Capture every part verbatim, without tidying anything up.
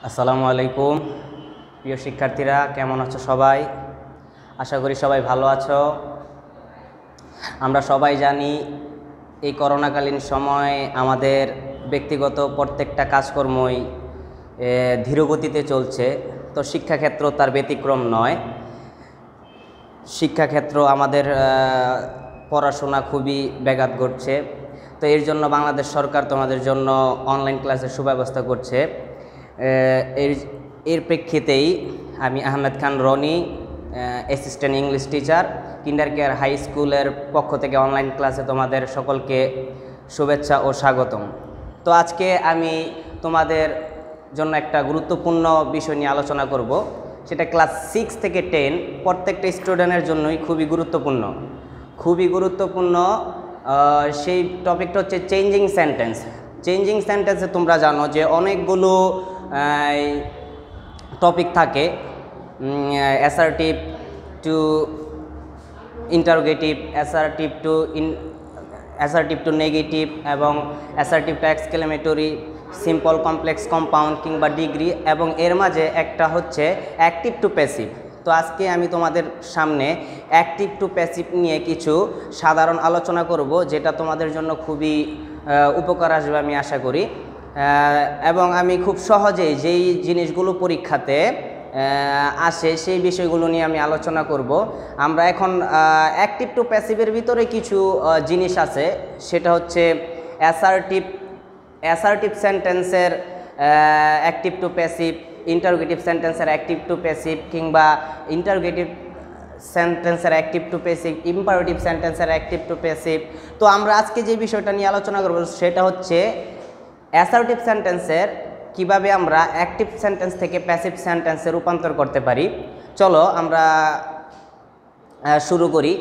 আসসালামু আলাইকুম প্রিয় শিক্ষার্থীরা, কেমন আছো সবাই? আশা করি সবাই ভালো আছো। আমরা সবাই জানি এই করোনাকালীন সময় আমাদের ব্যক্তিগত প্রত্যেকটা কাজকর্মই ধীরগতিতে চলছে, তো শিক্ষাক্ষেত্র তার ব্যতিক্রম নয়। শিক্ষাক্ষেত্র আমাদের পড়াশোনা খুবই ব্যাঘাত ঘটছে, তো এর জন্য বাংলাদেশ সরকার তোমাদের জন্য অনলাইন ক্লাসের সুব্যবস্থা করছে। এর এর প্রেক্ষিতেই আমি Ahmed Khan Roni, assistant English teacher, kinder care high স্কুলের পক্ষ থেকে অনলাইন ক্লাসে তোমাদের সকলকে শুভেচ্ছা ও স্বাগতম। তো আজকে আমি তোমাদের জন্য একটা গুরুত্বপূর্ণ বিষয় নিয়ে আলোচনা করব, সেটা ক্লাস সিক্স থেকে টেন প্রত্যেকটা স্টুডেন্টের জন্যই খুবই গুরুত্বপূর্ণ খুবই গুরুত্বপূর্ণ সেই টপিকটা হচ্ছে চেঞ্জিং সেন্টেন্স। চেঞ্জিং সেন্টেন্সে তোমরা জানো যে অনেকগুলো টপিক থাকে, assertive to interrogative, assertive to in assertive to negative এবং assertive to exclamatory, simple, complex, compound কিংবা ডিগ্রি, এবং এর মাঝে একটা হচ্ছে অ্যাক্টিভ টু প্যাসিভ। তো আজকে আমি তোমাদের সামনে অ্যাক্টিভ টু প্যাসিভ নিয়ে কিছু সাধারণ আলোচনা করব, যেটা তোমাদের জন্য খুবই উপকার আসবে আমি আশা করি। এবং আমি খুব সহজেই যেই জিনিসগুলো পরীক্ষাতে আসে সেই বিষয়গুলো নিয়ে আমি আলোচনা করব। আমরা এখন অ্যাক্টিভ টু প্যাসিভের ভিতরে কিছু জিনিস আছে, সেটা হচ্ছে অ্যাসার্টিভ অ্যাসার্টিভ সেন্টেন্সের অ্যাক্টিভ টু প্যাসিভ, ইন্টারোগেটিভ সেন্টেন্সের অ্যাক্টিভ টু প্যাসিভ কিংবা ইন্টারোগেটিভ সেন্টেন্সের অ্যাক্টিভ টু প্যাসিভ, ইম্পারেটিভ সেন্টেন্সের অ্যাক্টিভ টু প্যাসিভ। তো আমরা আজকে যে বিষয়টা নিয়ে আলোচনা করব সেটা হচ্ছে অ্যাসার্টিভ সেন্টেন্সের কিভাবে আমরা অ্যাক্টিভ সেন্টেন্স থেকে প্যাসিভ সেন্টেন্সে রূপান্তর করতে পারি। চলো আমরা শুরু করি।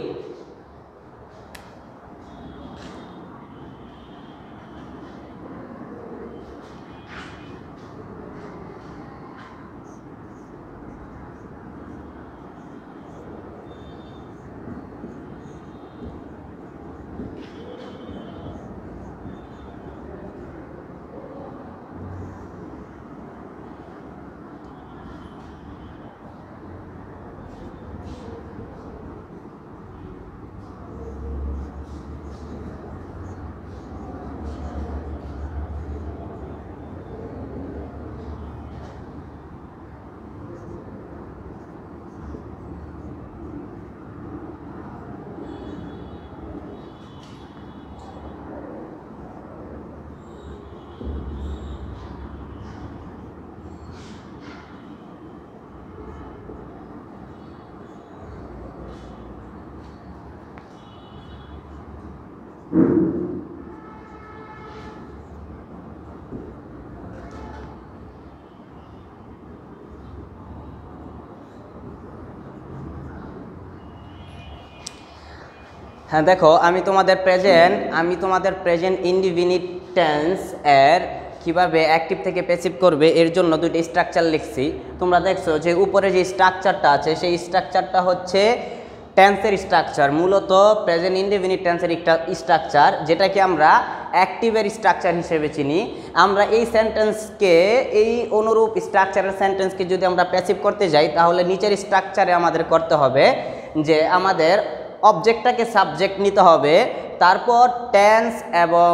হ্যাঁ, দেখো আমি তোমাদের প্রেজেন্ট আমি তোমাদের প্রেজেন্ট ইনডিফিনিট টেন্স এর কীভাবে অ্যাক্টিভ থেকে প্যাসিভ করবে এর জন্য দুইটা স্ট্রাকচার লিখছি। তোমরা দেখছো যে উপরে যে স্ট্রাকচারটা আছে সেই স্ট্রাকচারটা হচ্ছে টেন্সের স্ট্রাকচার, মূলত প্রেজেন্ট ইনডিফিনিট টেন্সের একটা স্ট্রাকচার, যেটাকে আমরা অ্যাক্টিভের স্ট্রাকচার হিসেবে চিনি। আমরা এই সেন্টেন্সকে, এই অনুরূপ স্ট্রাকচারের সেন্টেন্সকে যদি আমরা প্যাসিভ করতে যাই, তাহলে নিচের স্ট্রাকচারে আমাদের করতে হবে যে আমাদের অবজেক্টটাকে সাবজেক্ট নিতে হবে, তারপর টেন্স এবং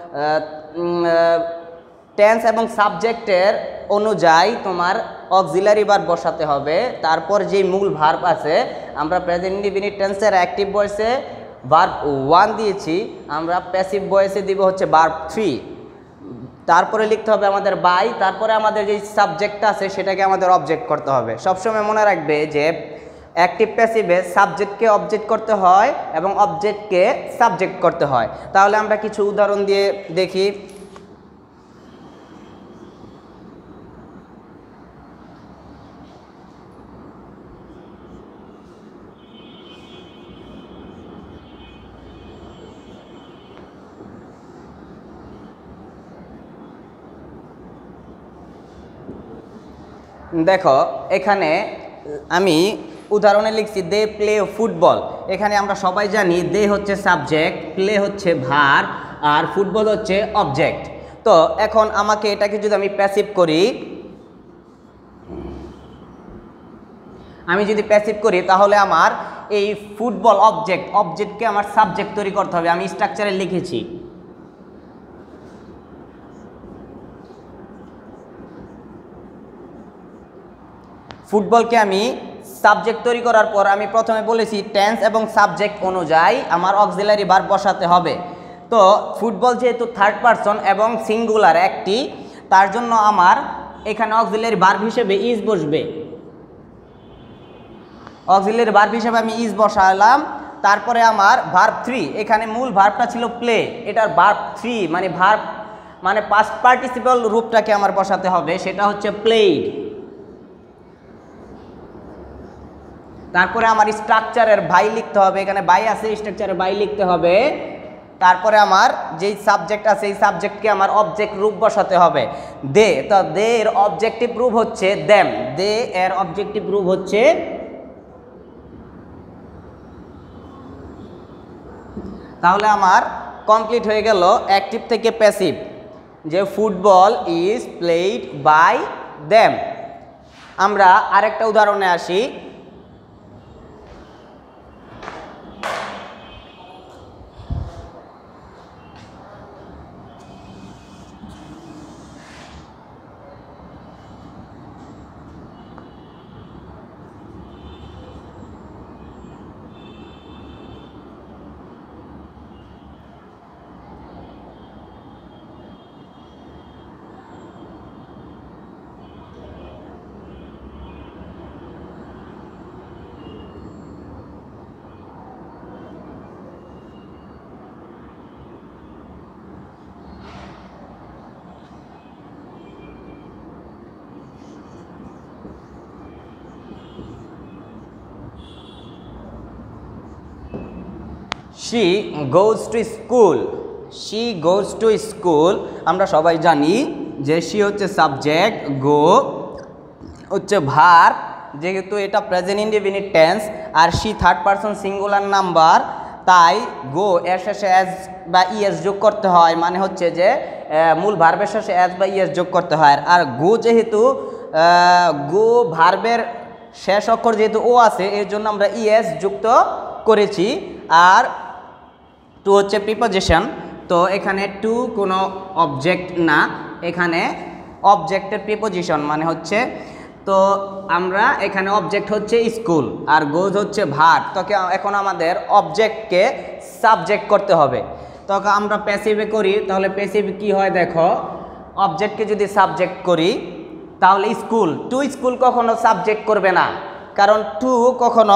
টেন্স এবং সাবজেক্টের অনুযায়ী তোমার অক্সিলারি ভার্ব বসাতে হবে। তারপর যে মূল ভার্ব আছে, আমরা প্রেজেন্ট ইনডিফিনিট টেন্সের অ্যাক্টিভ ভয়েসে ভার্ব ওয়ান দিয়েছি, আমরা প্যাসিভ ভয়েসে দিব হচ্ছে ভার্ব থ্রি। তারপরে লিখতে হবে আমাদের বাই, তারপরে আমাদের যে সাবজেক্টটা আছে সেটাকে আমাদের অবজেক্ট করতে হবে। সবসময় মনে রাখবে যে অ্যাক্টিভ প্যাসিভে সাবজেক্টকে অবজেক্ট করতে হয় এবং অবজেক্টকে সাবজেক্ট করতে হয়। তাহলে আমরা কিছু উদাহরণ দিয়ে দেখি। দেখো এখানে আমি উদাহরণে লিখছি দে প্লে ফুটবল। এখানে আমরা সবাই জানি দে হচ্ছে সাবজেক্ট, প্লে হচ্ছে ভার্ব, আর ফুটবল হচ্ছে অবজেক্ট। তো এখন আমাকে এটাকে যদি আমি প্যাসিভ করি, আমি যদি প্যাসিভ করি তাহলে আমার এই ফুটবল অবজেক্ট অবজেক্টকে আমার সাবজেক্ট তৈরি করতে হবে। আমি স্ট্রাকচারে লিখেছি ফুটবলকে আমি সাবজেক্ট তৈরি করার পর আমি প্রথমে বলেছি টেন্স এবং সাবজেক্ট অনুযায়ী আমার অক্সিলারি ভার্ব বসাতে হবে। তো ফুটবল যেহেতু থার্ড পারসন এবং সিঙ্গুলার একটি, তার জন্য আমার এখানে অক্সিলারি ভার্ব হিসেবে ইজ বসবে। অক্সিলারি ভার্ব হিসেবে আমি ইজ বসালাম। তারপরে আমার ভার্ব থ্রি, এখানে মূল ভার্বটা ছিল প্লে, এটার ভার্ব থ্রি মানে ভার্ব মানে পাস্ট পার্টিসিপল রূপটাকে আমার বসাতে হবে, সেটা হচ্ছে প্লেড। তারপরে আমার স্ট্রাকচারের বাই লিখতে হবে, এখানে বাই আছে, স্ট্রাকচারের বাই লিখতে হবে। তারপরে আমার যেই সাবজেক্ট আছে এই সাবজেক্টকে আমার অবজেক্ট রূপ বসাতে হবে দে। তো দে এর অবজেক্টিভ রূপ হচ্ছে দেম, দে এর অবজেক্টিভ রূপ হচ্ছে। তাহলে আমার কমপ্লিট হয়ে গেল অ্যাক্টিভ থেকে প্যাসিভ, যে football is played by them. আমরা আরেকটা উদাহরণে আসি। She goes to school. She goes to school. আমরা সবাই জানি যে she হচ্ছে সাবজেক্ট, go হচ্ছে ভার্ব, যেহেতু এটা প্রেজেন্ট ইনডেফিনিট টেন্স আর she third person singular number, তাই go এর শেষে as বা es যোগ করতে হয়, মানে হচ্ছে যে মূল ভার্বের শেষে as বা es যোগ করতে হয়। আর go যেহেতু go ভার্বের শেষ অক্ষর যেহেতু ও আছে, এর জন্য আমরা es যুক্ত করেছি। আর টু হচ্ছে প্রিপোজিশন, তো এখানে টু কোনো অবজেক্ট না, এখানে অবজেক্টের প্রিপোজিশন মানে হচ্ছে, তো আমরা এখানে অবজেক্ট হচ্ছে স্কুল আর গোজ হচ্ছে ভার্ব। তো এখন আমাদের অবজেক্টকে সাবজেক্ট করতে হবে। তো আমরা প্যাসিভে করি, তাহলে প্যাসিভ কি হয় দেখো, অবজেক্টকে যদি সাবজেক্ট করি তাহলে স্কুল, টু স্কুল কখনো সাবজেক্ট করবে না, কারণ টু কখনো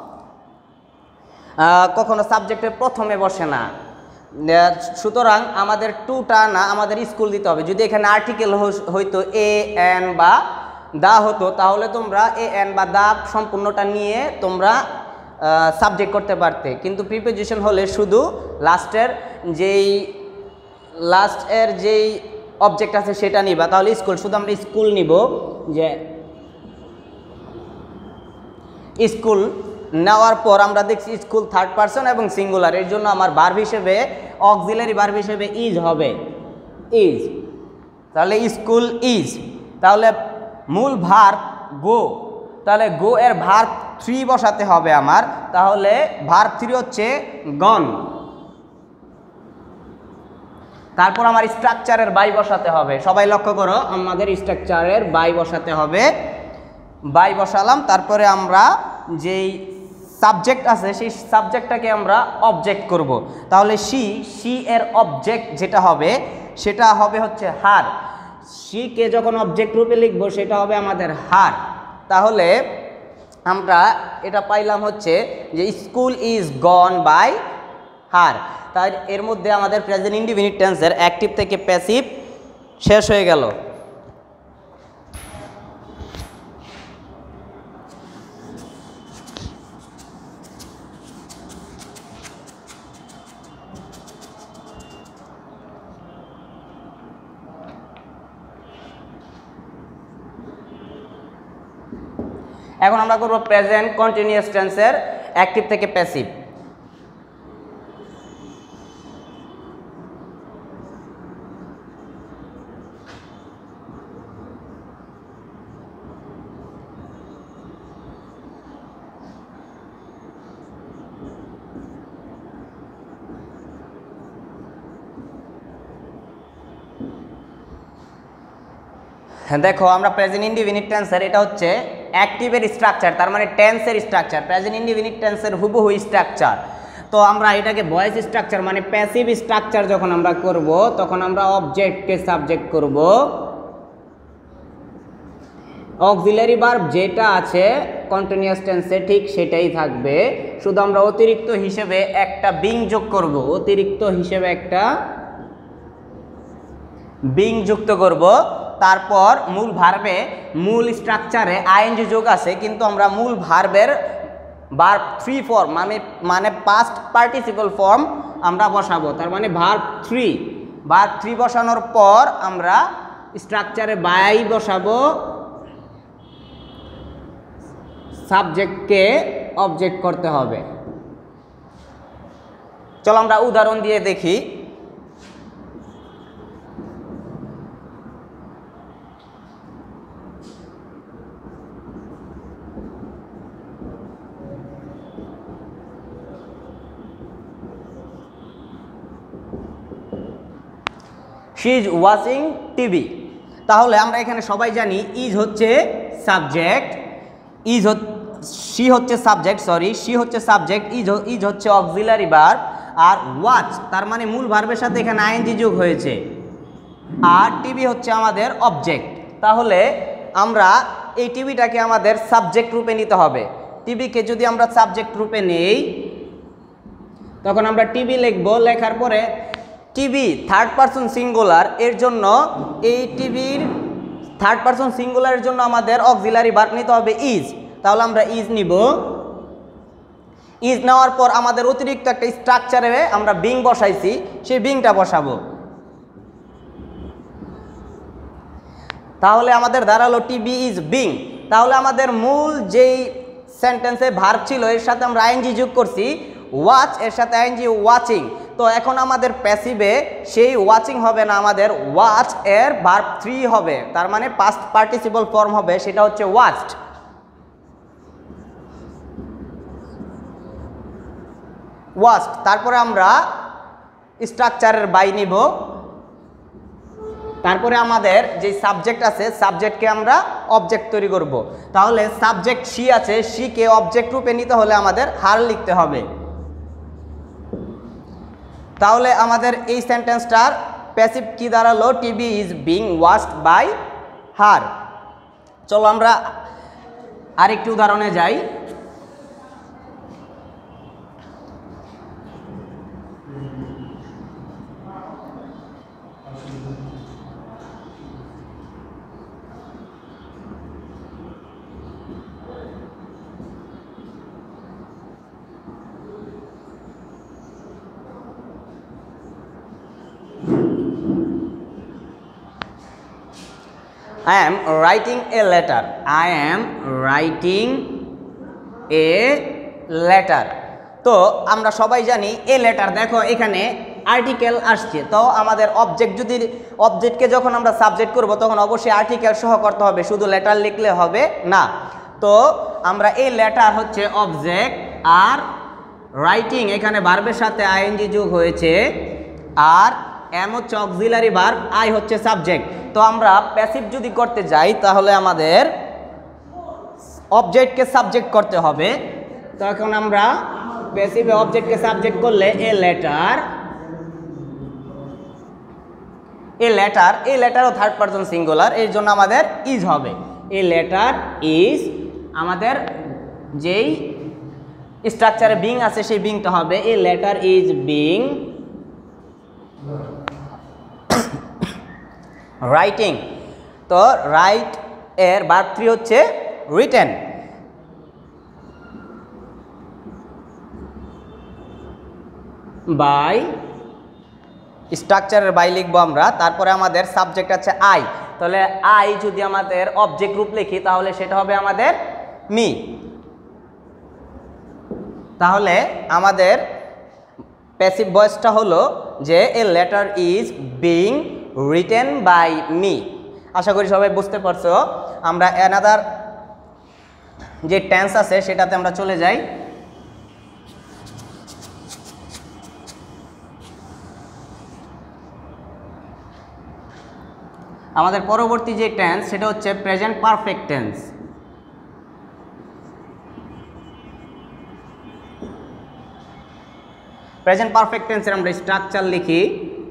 কখনো সাবজেক্টের প্রথমে বসে না। সুতরাং আমাদের টুটা না, আমাদের স্কুল দিতে হবে। যদি এখানে আর্টিকেল হইতো এ এন বা দা হতো, তাহলে তোমরা এ এন বা দা সম্পূর্ণটা নিয়ে তোমরা সাবজেক্ট করতে পারতে, কিন্তু প্রিপোজিশন হলে শুধু লাস্টের যেই লাস্টের যেই অবজেক্ট আছে সেটা নিবা, তাহলে স্কুল, শুধু আমরা স্কুল নিব। যে স্কুল নেওয়ার পর আমরা দেখছি স্কুল থার্ড পারসন এবং সিঙ্গুলার, এর জন্য আমার ভার্ব হিসেবে অক্সিলারি ভার্ব হিসেবে ইজ হবে, ইজ। তাহলে স্কুল ইজ, তাহলে মূল ভার্ব গো, তাহলে গো এর ভার্ব থ্রি বসাতে হবে আমার, তাহলে ভার্ব থ্রি হচ্ছে গন। তারপর আমার স্ট্রাকচারের বাই বসাতে হবে, সবাই লক্ষ্য করো, আমাদের স্ট্রাকচারের বাই বসাতে হবে। বাই বসালাম, তারপরে আমরা যেই সাবজেক্ট আছে সেই সাবজেক্টটাকে আমরা অবজেক্ট করব। তাহলে শি, শি এর অবজেক্ট যেটা হবে সেটা হবে হচ্ছে হার। শিকে যখন অবজেক্ট রূপে লিখবো সেটা হবে আমাদের হার। তাহলে আমরা এটা পাইলাম হচ্ছে যে school is gone by her. তাই এর মধ্যে আমাদের প্রেজেন্ট ইনডিফিনিট টেন্সের অ্যাক্টিভ থেকে প্যাসিভ শেষ হয়ে গেল। এখন আমরা করব প্রেজেন্ট কন্টিনিউয়াস টেন্সের অ্যাক্টিভ থেকে প্যাসিভ। দেখো আমরা প্রেজেন্ট ইনডিফিনিট টেন্সের এটা হচ্ছে অ্যাক্টিভের স্ট্রাকচার, তার মানে টেন্সের স্ট্রাকচার, প্রেজেন্ট ইনডিফিনিট টেন্সের হুবহু স্ট্রাকচার। তো আমরা এটাকে ভয়েস স্ট্রাকচার মানে প্যাসিভ স্ট্রাকচার যখন আমরা করব তখন আমরা অবজেক্টকে সাবজেক্ট করব, অক্সিলারি ভার্ব যেটা আছে কন্টিনিউয়াস টেন্সে ঠিক সেটাই থাকবে, শুধু আমরা অতিরিক্ত হিসেবে একটা বিং যোগ করব, অতিরিক্ত হিসেবে একটা বিং যুক্ত করব। তারপর মূল ভার্বে মূল স্ট্রাকচারে আইএনজি যোগ আছে, কিন্তু আমরা মূল ভার্বের ভার্ব থ্রি ফর্ম মানে মানে পাস্ট পার্টিসিপল ফর্ম আমরা বসাবো, তার মানে ভার্ব থ্রি, ভার্ব থ্রি বসানোর পর আমরা স্ট্রাকচারে বাই বসাবো, সাবজেক্টকে অবজেক্ট করতে হবে। চলো আমরা উদাহরণ দিয়ে দেখি। শি ইজ ওয়াচিং টিভি, তাহলে আমরা এখানে সবাই জানি ইজ হচ্ছে সাবজেক্ট, ইজ শি হচ্ছে সাবজেক্ট, সরি শি হচ্ছে সাবজেক্ট, ইজ ইজ হচ্ছে অক্সিলারি ভার্ব, আর ওয়াচ তার মানে মূল ভার্বের সাথে এখানে আইএনজি যোগ হয়েছে, আর টিভি হচ্ছে আমাদের অবজেক্ট। তাহলে আমরা এই টিভিটাকে আমাদের সাবজেক্ট রূপে নিতে হবে। টিভিকে যদি আমরা সাবজেক্ট রূপে নেই তখন আমরা টিভি লিখব, লেখার পরে টিভি থার্ড পারসন সিঙ্গুলার, এর জন্য এই টিভির থার্ড পারসন সিঙ্গুলারের জন্য আমাদের অক্সিলারি ভার্ব নিতে হবে ইজ, তাহলে আমরা ইজ নিব। ইজ নেওয়ার পর আমাদের অতিরিক্ত একটা স্ট্রাকচারে আমরা বিং বসাইছি, সেই বিংটা বসাবো, তাহলে আমাদের দাঁড়ালো টিভি ইজ বিং। তাহলে আমাদের মূল যেই সেন্টেন্সে ভার্ব ছিল এর সাথে আমরা আইএনজি যোগ করছি, ওয়াচ এর সাথে আইএনজি ওয়াচিং, তো এখন আমাদের প্যাসিভে সেই ওয়াচিং হবে না, আমাদের ওয়াচ এর ভার্ব থ্রি হবে, তার মানে পাস্ট পার্টিসিপল ফর্ম হবে, সেটা হচ্ছে ওয়াচড। ওয়াচড তারপরে আমরা স্ট্রাকচারের বাই নিব, তারপরে আমাদের যে সাবজেক্ট আছে সাবজেক্টকে আমরা অবজেক্ট তৈরি করব। তাহলে সাবজেক্ট শি আছে, শিকে অবজেক্ট রূপে নিতে হলে আমাদের হার লিখতে হবে। তাহলে আমাদের এই সেন্টেন্সটার প্যাসিভ কি দাঁড়ালো, TV is being watched by her. চলো আমরা আরেকটি উদাহরণে যাই। I am writing a letter. I am writing a letter. তো আমরা সবাই জানি এ লেটার, দেখো এখানে আর্টিকেল আসছে, তো আমাদের অবজেক্ট যদি অবজেক্টকে যখন আমরা সাবজেক্ট করব তখন অবশ্যই আর্টিকেল সহ করতে হবে, শুধু লেটার লিখলে হবে না। তো আমরা এই লেটার হচ্ছে অবজেক্ট, আর রাইটিং এখানে ভার্বের সাথে আইএনজি যোগ হয়েছে, আর এম হচ্ছে অক্সিলারি ভার্ব, আই হচ্ছে সাবজেক্ট। তো আমরা প্যাসিভ যদি করতে যাই তাহলে আমাদের অবজেক্টকে সাবজেক্ট করতে হবে। তখন আমরা প্যাসিভে অবজেক্টকে সাবজেক্ট করলে এ লেটার, এ লেটার এই লেটারও থার্ড পারসন সিঙ্গুলার, এর জন্য আমাদের ইজ হবে। এ লেটার ইজ, আমাদের যেই স্ট্রাকচারে বিং আছে সেই বিংটা হবে a letter is being writing. তো রাইট এর ভার্ব থ্রি হচ্ছে রিটেন। বাই স্ট্রাকচারের বাই লিখবো আমরা, তারপরে আমাদের সাবজেক্ট আছে আই, তাহলে আই যদি আমাদের অবজেক্ট রূপ লিখি তাহলে সেটা হবে আমাদের মি। তাহলে আমাদের প্যাসিভ ভয়েসটা হলো যে a letter is being written by me. আশা করি সবাই বুঝতে পারছো। আমরা অ্যানাদার যে টেন্স আছে সেটাতে আমরা চলে যাই। আমাদের পরবর্তী যে টেন্স সেটা হচ্ছে present perfect tense. Present perfect টেন্সের আমরা স্ট্রাকচার লিখি।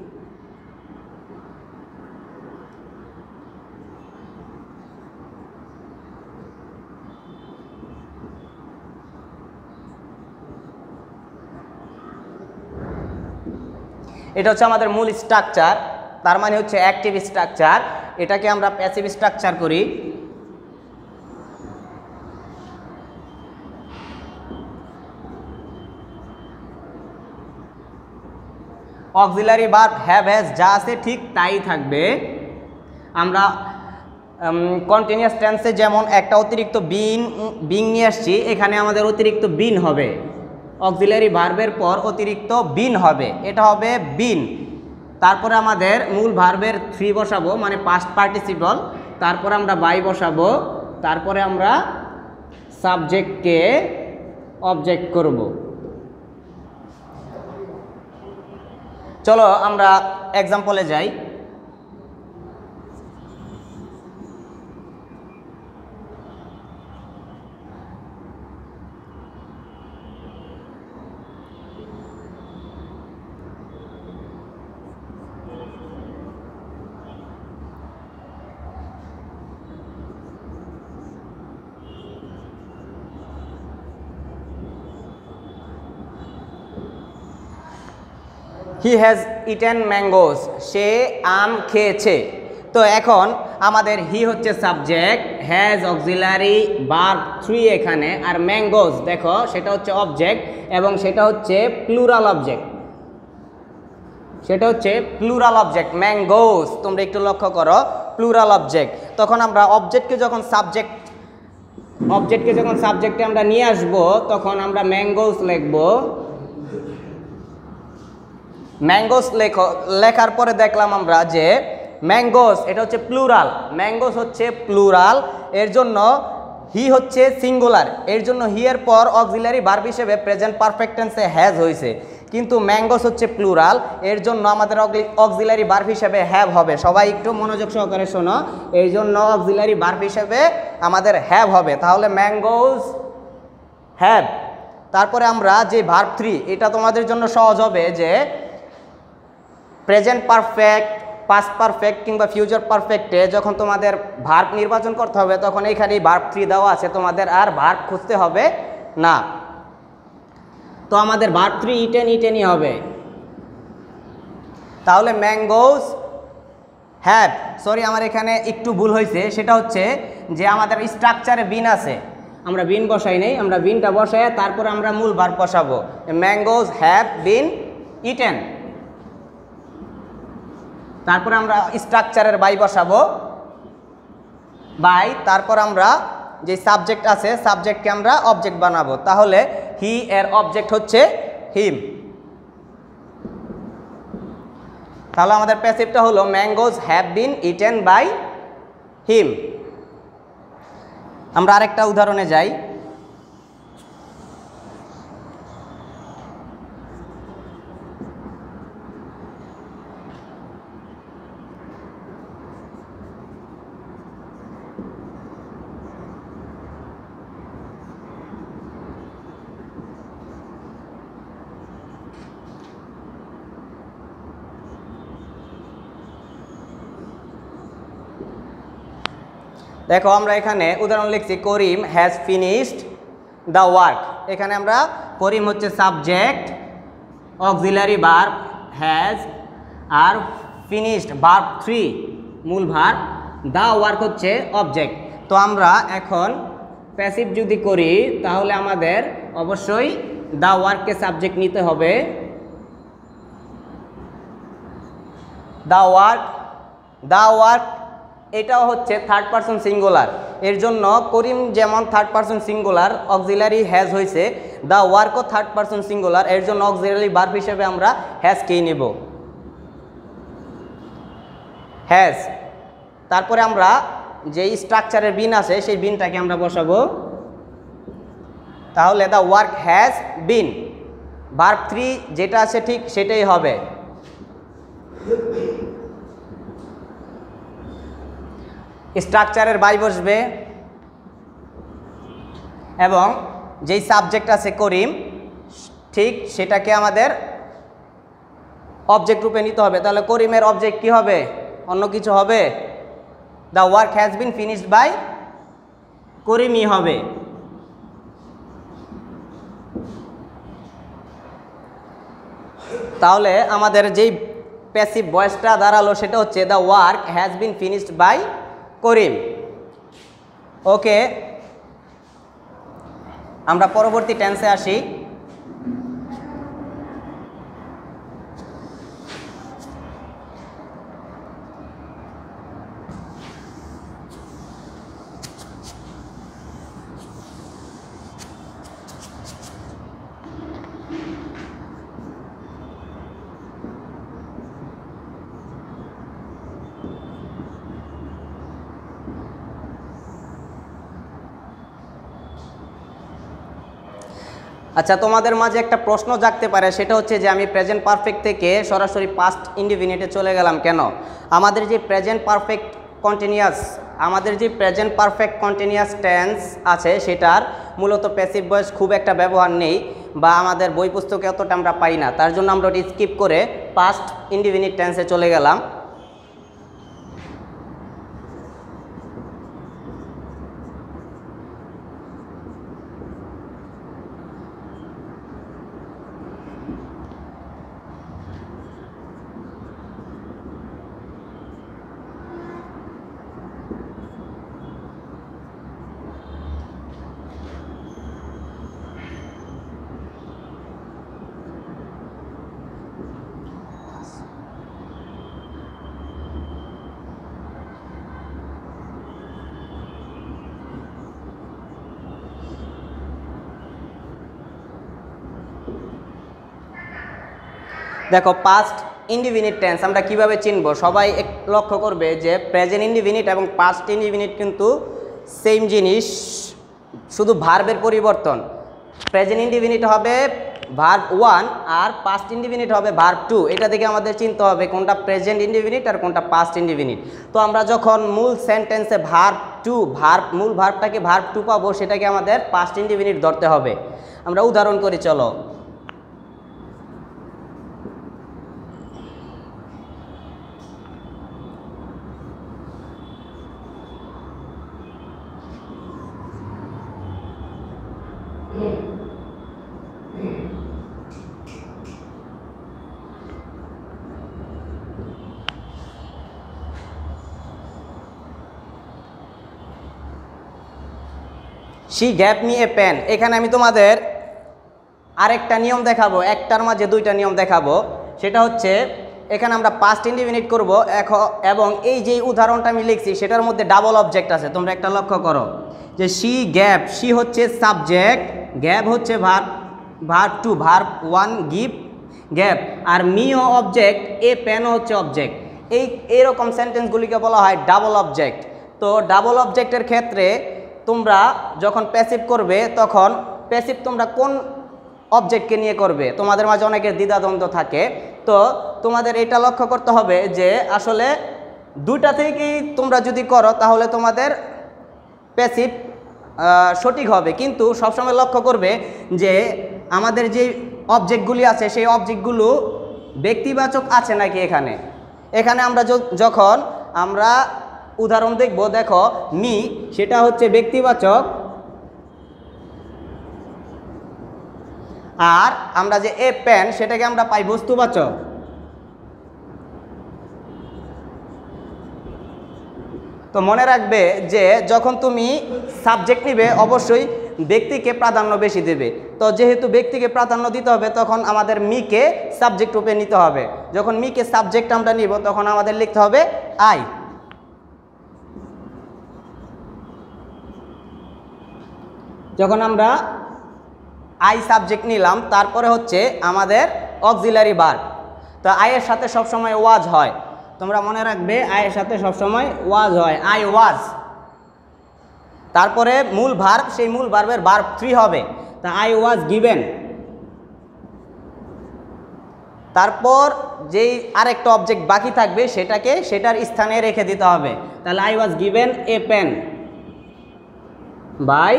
এটা হচ্ছে আমাদের মূল স্ট্রাকচার, তার মানে হচ্ছে অ্যাক্টিভ স্ট্রাকচার। এটাকে আমরা প্যাসিভ স্ট্রাকচার করি। অক্সিলারি ভার্ব হ্যাভ হ্যাজ যা আছে ঠিক তাই থাকবে। আমরা কন্টিনিউয়াস টেন্সে যেমন একটা অতিরিক্ত বিন বিং নিয়ে আসছি, এখানে আমাদের অতিরিক্ত বিন হবে। অক্সিলারি ভার্বের পর অতিরিক্ত বিন হবে, এটা হবে বিন। তারপরে আমাদের মূল ভার্বের থ্রি বসাবো, মানে পাস্ট পার্টিসিপল। তারপরে আমরা বাই বসাবো। তারপরে আমরা সাবজেক্টকে অবজেক্ট করব। চলো আমরা এক্সাম্পলে যাই। হি হ্যাজ ইটেন ম্যাঙ্গোস, সে আম খেয়েছে। তো এখন আমাদের হি হচ্ছে subject, has auxiliary verb three এখানে, আর ম্যাঙ্গোস দেখো সেটা হচ্ছে অবজেক্ট এবং সেটা হচ্ছে প্লুরাল অবজেক্ট। সেটা হচ্ছে প্লুরাল অবজেক্ট ম্যাঙ্গোস, তোমরা একটু লক্ষ্য করো প্লুরাল অবজেক্ট। তখন আমরা অবজেক্টকে যখন সাবজেক্ট অবজেক্টকে যখন সাবজেক্টে আমরা নিয়ে আসব, তখন আমরা ম্যাঙ্গোস লিখব। ম্যাঙ্গোস লেখো, লেখার পরে দেখলাম আমরা যে ম্যাঙ্গোস এটা হচ্ছে প্লুরাল, ম্যাঙ্গোস হচ্ছে প্লুরাল, এর জন্য হি হচ্ছে সিঙ্গুলার, এর জন্য হি এর পর অক্সিলারি ভার্ব হিসেবে প্রেজেন্ট পারফেক্ট টেন্সে হ্যাজ হয়েছে। কিন্তু ম্যাঙ্গোস হচ্ছে প্লুরাল, এর জন্য আমাদের অক্সিলারি ভার্ব হিসেবে হ্যাভ হবে। সবাই একটু মনোযোগ সহকারে শোনো, এই জন্য অক্সিলারি ভার্ব হিসেবে আমাদের হ্যাভ হবে। তাহলে ম্যাঙ্গোস হ্যাভ। তারপরে আমরা যে ভার্ব থ্রি, এটা তোমাদের জন্য সহজ হবে যে প্রেজেন্ট পারফেক্ট, পাস্ট পারফেক্ট কিংবা ফিউচার পারফেক্টে যখন তোমাদের ভার্ব নির্বাচন করতে হবে, তখন এইখানে ভার্ব থ্রি দেওয়া আছে, তোমাদের আর ভার্ব খুঁজতে হবে না। তো আমাদের ভার্ব থ্রি ইটেন ইটেনই হবে। তাহলে ম্যাঙ্গোস হ্যাভ, সরি আমার এখানে একটু ভুল হয়েছে, সেটা হচ্ছে যে আমাদের স্ট্রাকচারে বিন আছে, আমরা বিন বসাই নেই, আমরা বিনটা বসাই তারপর আমরা মূল ভার্ব বসাবো। Mangoes have been eaten. তারপরে আমরা স্ট্রাকচারের বাই বসাবো, বাই, তারপর আমরা যে সাবজেক্ট আছে সাবজেক্টকে আমরা অবজেক্ট বানাবো। তাহলে হি এর অবজেক্ট হচ্ছে হিম। তাহলে আমাদের প্যাসিভটা হলো mangoes have been eaten by him. আমরা আরেকটা উদাহরণে যাই। দেখো আমরা এখানে উদাহরণ লিখছি, Karim has finished the work. এখানে আমরা করিম হচ্ছে সাবজেক্ট, অক্সিলারি ভার্ব হ্যাজ, আর ফিনিশড ভার্ব থ্রি মূল ভার্ব, দ্য ওয়ার্ক হচ্ছে অবজেক্ট। তো আমরা এখন প্যাসিভ যদি করি তাহলে আমাদের অবশ্যই দ্য ওয়ার্ককে সাবজেক্ট নিতে হবে। দ্য ওয়ার্ক, দ্য ওয়ার্ক এটাও হচ্ছে থার্ড পারসন সিঙ্গুলার, এর জন্য করিম যেমন third person singular, auxiliary has হয়েছে, দ্য ওয়ার্কও থার্ড পারসন সিঙ্গুলার, এর জন্য অক্সিলারি ভার্ব হিসেবে আমরা হ্যাজকেই নেব, হ্যাজ। তারপরে আমরা যেই স্ট্রাকচারের বিন আছে সেই বিনটাকে আমরা বসাবো। তাহলে the work has been, verb three যেটা আছে ঠিক সেটাই হবে। স্ট্রাকচারের বাই বসবে এবং যেই সাবজেক্ট আছে করিম ঠিক সেটাকে আমাদের অবজেক্ট রূপে নিতে হবে। তাহলে করিমের অবজেক্ট কি হবে? অন্য কিছু হবে? The work has been finished by করিমই হবে। তাহলে আমাদের যেই প্যাসিভ ভয়েসটা দাঁড়ালো সেটা হচ্ছে the work has been finished by Karim. Okay, আমরা পরবর্তী টেন্সে আসি। আচ্ছা, তোমাদের মাঝে একটা প্রশ্ন জাগতে পারে, সেটা হচ্ছে যে আমি প্রেজেন্ট পারফেক্ট থেকে সরাসরি পাস্ট ইনডিফিনিটে চলে গেলাম কেন? আমাদের যে প্রেজেন্ট পারফেক্ট কন্টিনিউয়াস আমাদের যে প্রেজেন্ট পারফেক্ট কন্টিনিউয়াস টেন্স আছে সেটার মূলত প্যাসিভ ভয়েস খুব একটা ব্যবহার নেই বা আমাদের বই পুস্তকে অতটা আমরা পাই না। তার জন্য আমরা ওটি স্কিপ করে পাস্ট ইনডিফিনিট টেন্সে চলে গেলাম। দেখো, পাস্ট ইনডিফিনিট টেন্স আমরা কিভাবে চিনব? সবাই এক লক্ষ্য করবে যে প্রেজেন্ট ইনডিফিনিট এবং পাস্ট ইনডিফিনিট কিন্তু সেম জিনিস, শুধু ভার্বের পরিবর্তন। প্রেজেন্ট ইনডিফিনিট হবে ভার্ব ওয়ান আর পাস্ট ইনডিফিনিট হবে ভার্ব টু। এটা থেকে আমাদের চিনতে হবে কোনটা প্রেজেন্ট ইনডিফিনিট আর কোনটা পাস্ট ইনডিফিনিট। তো আমরা যখন মূল সেন্টেন্সে ভার্ব টু ভার্ব মূল ভার্বটাকে ভার্ব টু পাবো, সেটাকে আমাদের পাস্ট ইনডিফিনিট ধরতে হবে। আমরা উদাহরণ করি, চলো। She gave me a pen. এখানে আমি তোমাদের আরেকটা নিয়ম দেখাবো, একটার মাঝে দুইটা নিয়ম দেখাবো। সেটা হচ্ছে এখানে আমরা পাস্ট ইনডিফিনিট করব এবং এই যে উদাহরণটা আমি লিখছি সেটার মধ্যে ডাবল অবজেক্ট আছে। তোমরা একটা লক্ষ্য করো যে শি গ্যাভ, শি হচ্ছে সাবজেক্ট, গ্যাভ হচ্ছে verb verb two verb one give gave, আর মিও অবজেক্ট, এ পেনও হচ্ছে অবজেক্ট। এই এরকম সেন্টেন্সগুলিকে বলা হয় ডাবল অবজেক্ট। তো ডাবল অবজেক্টের ক্ষেত্রে তোমরা যখন প্যাসিভ করবে তখন প্যাসিভ তোমরা কোন অবজেক্টকে নিয়ে করবে? তোমাদের মাঝে অনেকের দ্বিধাদ্বন্দ্ব থাকে। তো তোমাদের এটা লক্ষ্য করতে হবে যে আসলে দুইটা থেকেই তোমরা যদি করো তাহলে তোমাদের প্যাসিভ সঠিক হবে, কিন্তু সবসময় লক্ষ্য করবে যে আমাদের যে অবজেক্টগুলি আছে সেই অবজেক্টগুলো ব্যক্তিবাচক আছে নাকি। এখানে এখানে আমরা যখন আমরা উদাহরণ দেখব, দেখো মি সেটা হচ্ছে ব্যক্তিবাচক, আর আমরা যে এ পেন সেটাকে আমরা পাই বস্তুবাচক। তো মনে রাখবে যে যখন তুমি সাবজেক্ট নিবে অবশ্যই ব্যক্তিকে প্রাধান্য বেশি দেবে। তো যেহেতু ব্যক্তিকে প্রাধান্য দিতে হবে তখন আমাদের মিকে সাবজেক্ট রূপে নিতে হবে। যখন মিকে সাবজেক্ট আমরা নিব তখন আমাদের লিখতে হবে আই। যখন আমরা আই সাবজেক্ট নিলাম তারপরে হচ্ছে আমাদের অক্সিলারি ভার্ব। তো আয়ের সাথে সবসময় ওয়াজ হয়, তোমরা মনে রাখবে আয়ের সাথে সবসময় ওয়াজ হয়, আই ওয়াজ। তারপরে মূল ভার্ব, সেই মূল ভার্বের ভার্ব থ্রি হবে, তা আই ওয়াজ গিভেন। তারপর যেই আরেকটা অবজেক্ট বাকি থাকবে সেটাকে সেটার স্থানে রেখে দিতে হবে। তাহলে I was given a pen by,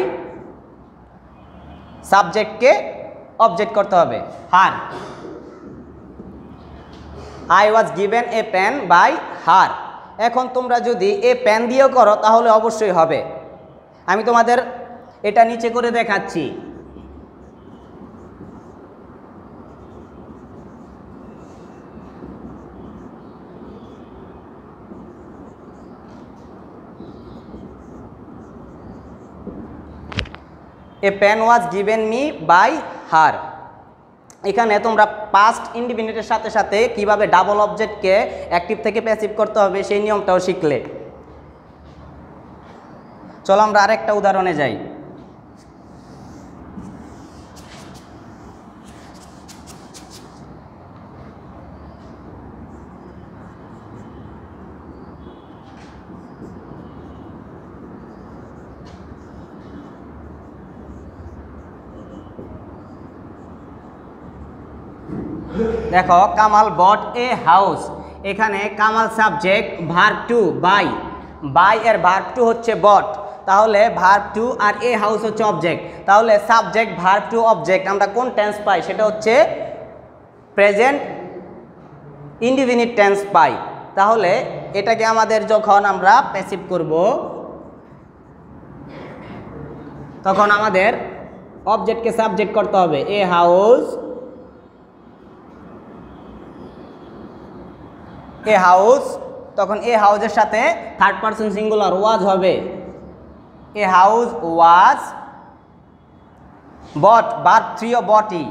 সাবজেক্টকে অবজেক্ট করতে হবে her. I was given a pen by her. এখন তোমরা যদি এ পেন দিয়েও করো তাহলে অবশ্যই হবে। আমি তোমাদের এটা নিচে করে দেখাচ্ছি। A pen was given me by her. এখানে তোমরা পাস্ট ইনডিফিনিটের সাথে সাথে কিভাবে ডাবল অবজেক্টকে অ্যাক্টিভ থেকে প্যাসিভ করতে হবে সেই নিয়মটাও শিখলে। চলো আমরা আরেকটা উদাহরণে যাই। দেখো কামাল বট এ হাউস। এখানে Kamal subject, verb two buy, buy এর ভার্ব টু হচ্ছে বট, তাহলে ভার্ব টু আর এ হাউস হচ্ছে অবজেক্ট। তাহলে সাবজেক্ট ভার্ব টু অবজেক্ট আমরা কোন টেন্স পাই? সেটা হচ্ছে প্রেজেন্ট ইনডিফিনিট টেন্স পাই। তাহলে এটাকে আমাদের যখন আমরা প্যাসিভ করব তখন আমাদের অবজেক্টকে সাবজেক্ট করতে হবে। এ হাউস, এ হাউস, তখন এ হাউসের সাথে থার্ড পারসন সিঙ্গুলার ওয়াজ হবে। A house was bought, verb three ও বটি।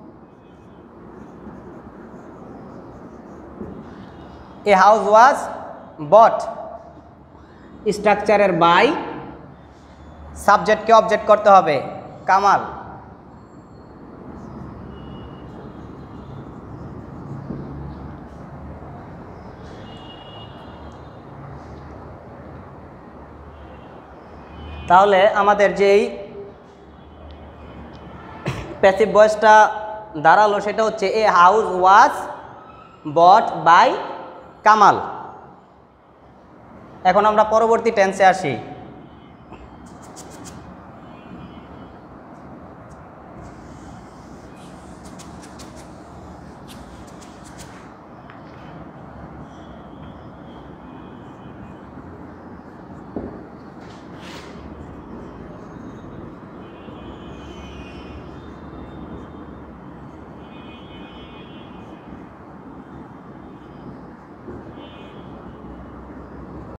এ হাউস ওয়াজ বট, স্ট্রাকচারের বাই, সাবজেক্টকে অবজেক্ট করতে হবে কামাল। তাহলে আমাদের যেই প্যাসিভ ভয়েসটা দাঁড়ালো সেটা হচ্ছে a house was bought by Kamal. এখন আমরা পরবর্তী টেন্সে আসি।